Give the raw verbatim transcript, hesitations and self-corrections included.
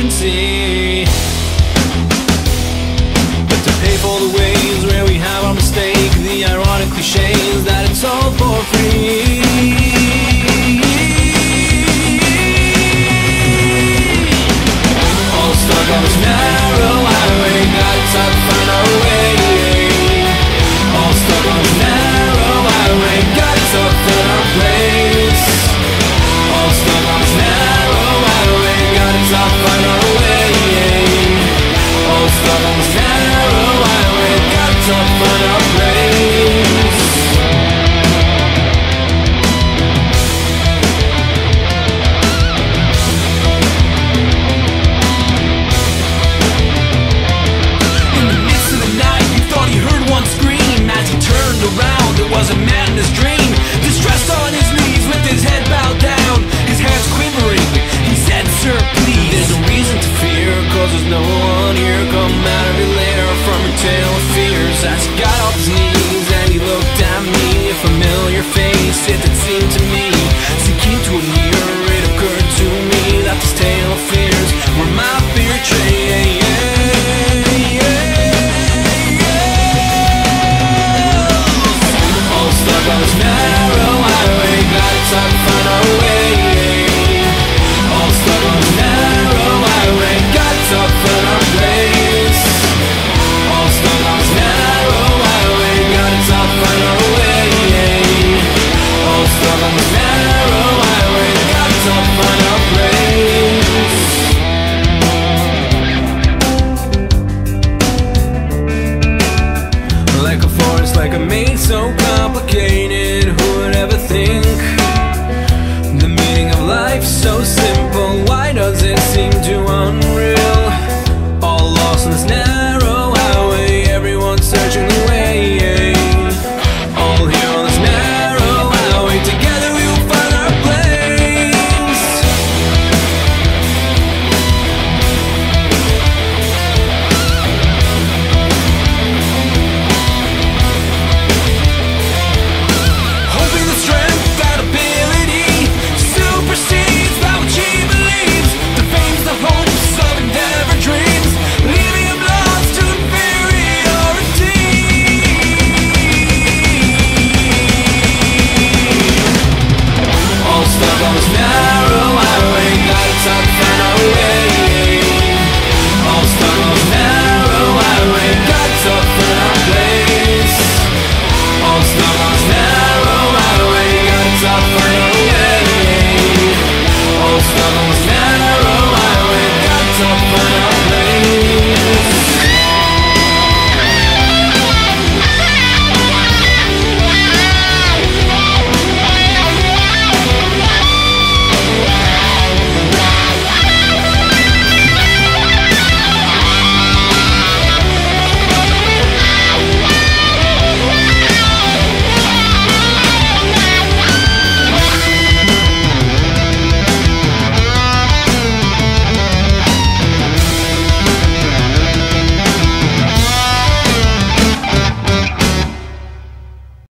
can see. But to pay for the ways where we have our mistake, the ironic cliches that it's all for free. All stuck on this narrow highway, got to find our way. All stuck on this narrow highway, got to find our place. All stuck on this narrow highway, got to find our way. All stuck on this narrow highway, got to find our place. In the midst of the night, he thought he heard one scream. As he turned around, it was a madness dream. Distressed on his knees with his head bowed down, his hands quivering, he said, "Sir, please, there's no reason to fear, cause there's no one here. Come out of your lair from your tale of fears." As